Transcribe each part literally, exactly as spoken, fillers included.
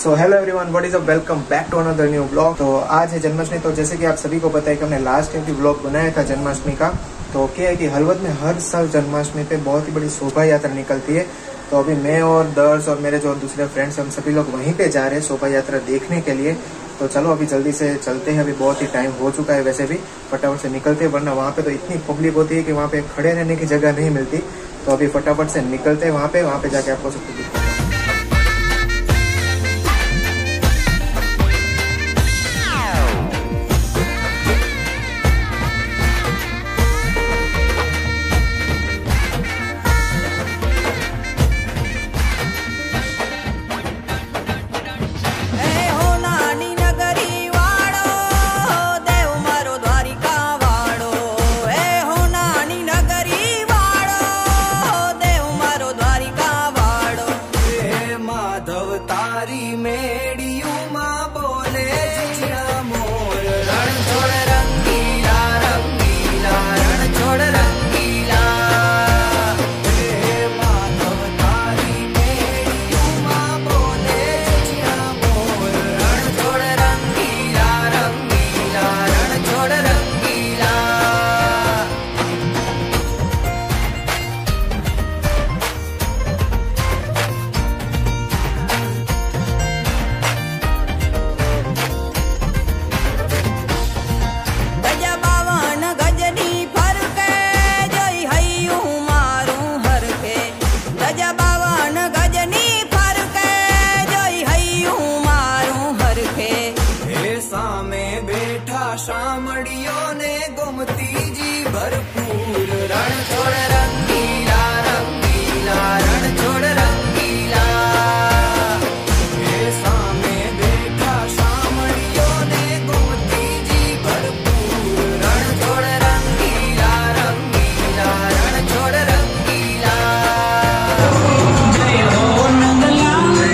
So hello everyone, what is a welcome back to another new blog. तो आज है जन्माष्टमी। तो जैसे कि आप सभी को पता है कि हमने लास्ट टाइम भी ब्लॉग बनाया था जन्माष्टमी का। तो क्या है कि हलवद में हर साल जन्माष्टमी पे बहुत ही बड़ी शोभा यात्रा निकलती है। तो अभी मैं और दर्श और मेरे जो दूसरे फ्रेंड्स हम सभी लोग वहीं पे जा रहे हैं शोभा यात्रा देखने के लिए। तो चलो अभी जल्दी से चलते हैं, अभी बहुत ही टाइम हो चुका है वैसे भी, फटाफट से निकलते हैं वरना वहाँ पे तो इतनी पब्लिक होती है कि वहाँ पे खड़े रहने की जगह नहीं मिलती। तो अभी फटाफट से निकलते हैं वहाँ पे वहाँ पे जाके आपको सब कुछ दिखाते हैं। शामड़ियों ने गोमती जी भरपूर रण छोड़ रंगीला रंगीला रण छोड़ रंगीला। सामे बैठा शामड़ियों ने गोमती जी भरपूर रण छोड़ रंगीला रंगीला रण छोड़ रंगीला। जय हो नंदलाल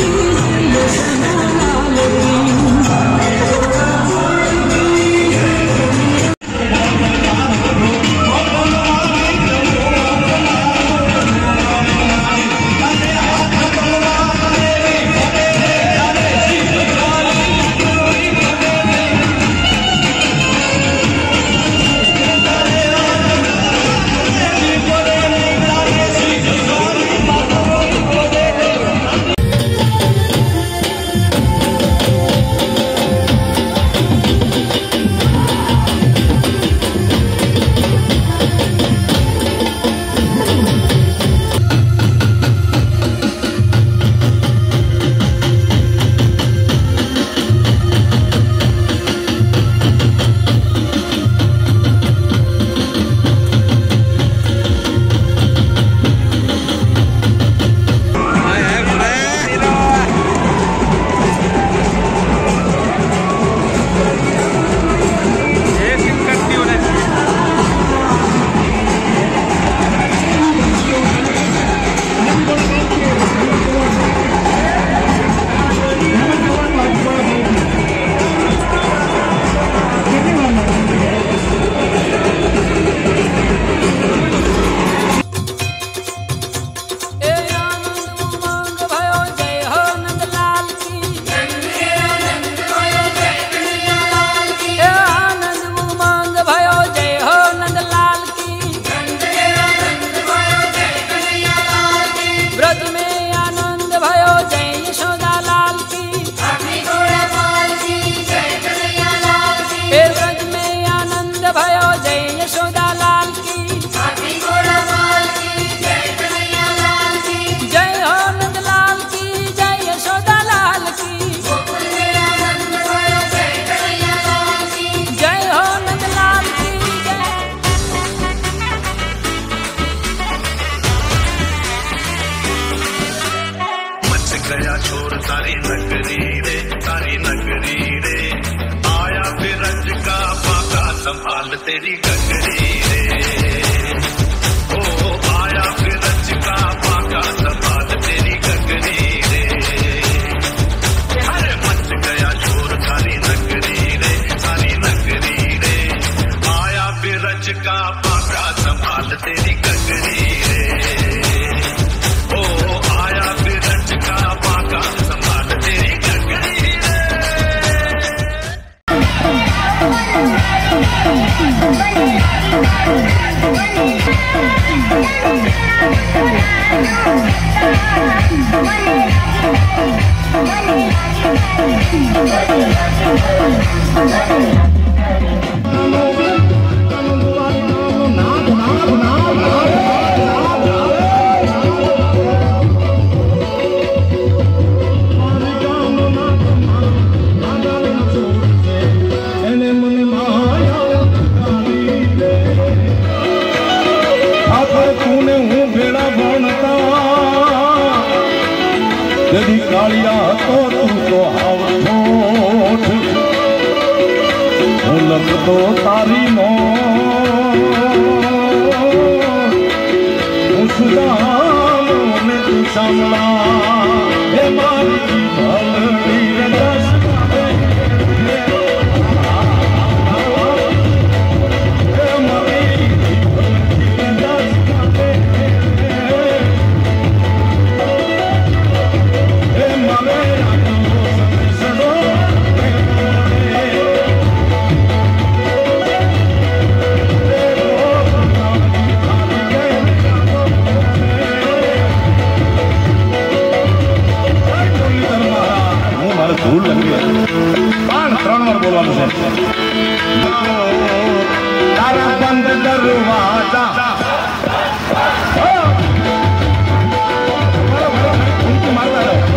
गया छोर सारी नगरी रे सारी नगरी रे। आया फिर रज का पाका संभाल तेरी गगरी रे। ओ आया फिर रज का पाका संभाल तेरी गगरी रे। अरे मच गया छोर सारी नगरी रे सारी नगरी रे। आया फिर रज का पाका संभाल तेरी गगरी रे। ओ आया फिर रज का पाका संभाल तेरी तो तारी नो उस दानों में तू सामना हे मारी भलड़ी रस ધૂળ લગી પણ ત્રણ વાર બોલવાનું છે તારા બંધ દરવાજા મારતા રહો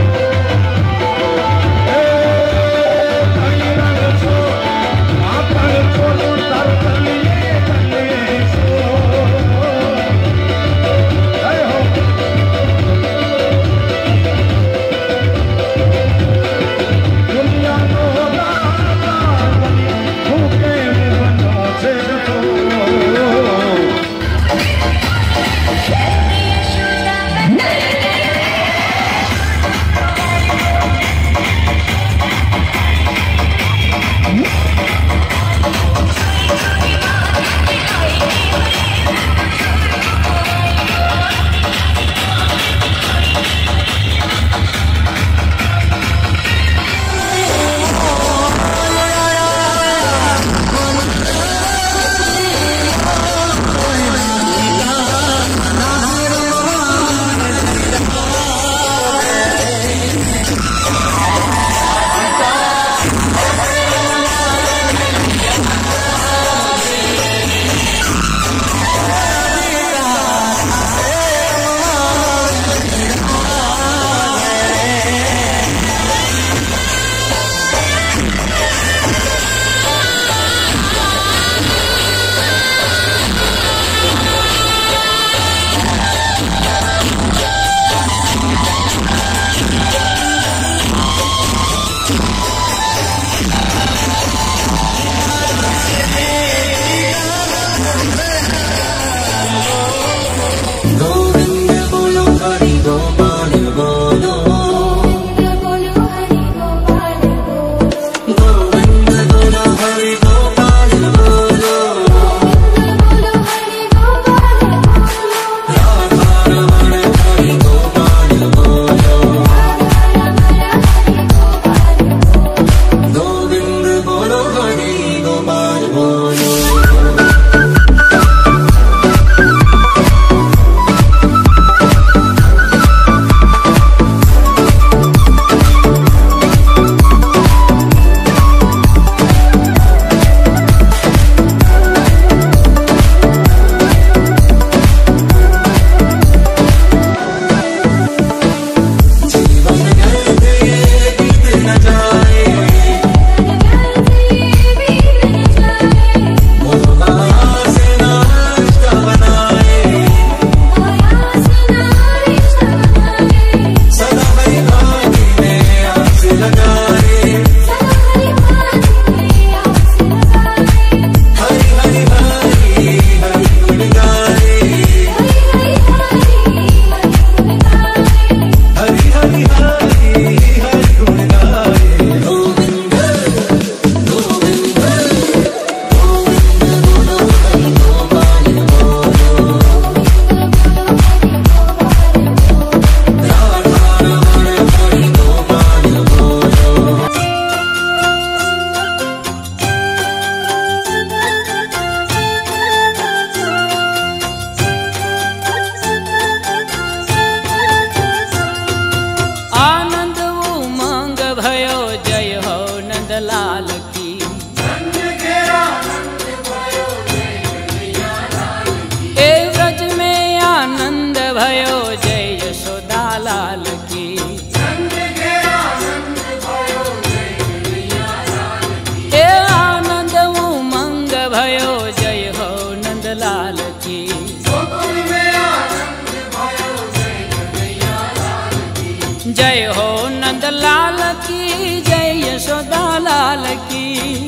की जय, यशोदा लाल की।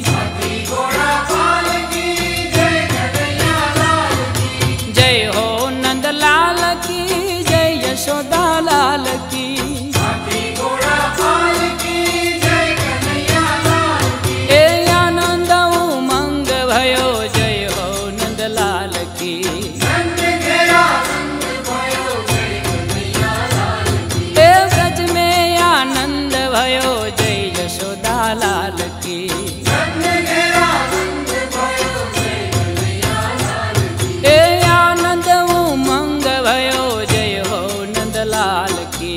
जय हो नंद लाल की जय, यशोदा लाल की। ए आनंद उमंग भयो, जय हो नंद लाल की। ए ब्रज में आनंद भयो, जय यशोदा लाल की। ए आनंद उमंग भयो, जय हो नंद लाल की।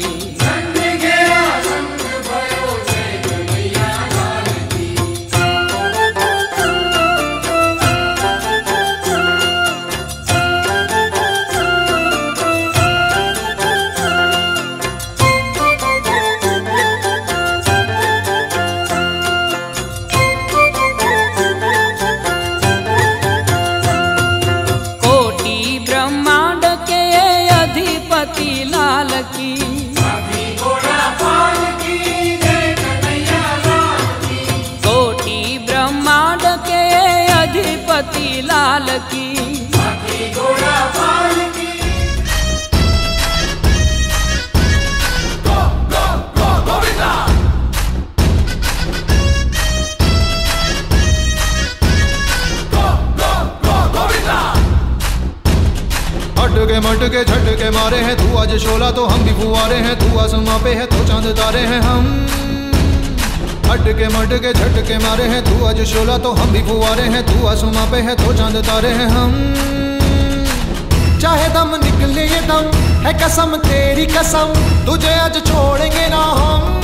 कोटि ब्रह्मांड के अधिपति लाल की। कोटि ब्रह्मांड के अधिपति लाल की। हटके मटके झटके मारे हैं तू आज शोला तो हम भी फुआरे हैं, तू आसमां पे है तो चांद तारे हैं हम। हटके मटके झटके मारे हैं तू आज शोला तो हम भी फुआरे हैं, तू आसमां पे है तो चांद तारे हैं हम। चाहे दम निकले ये दम है कसम तेरी कसम, तुझे आज छोड़ेंगे ना हम।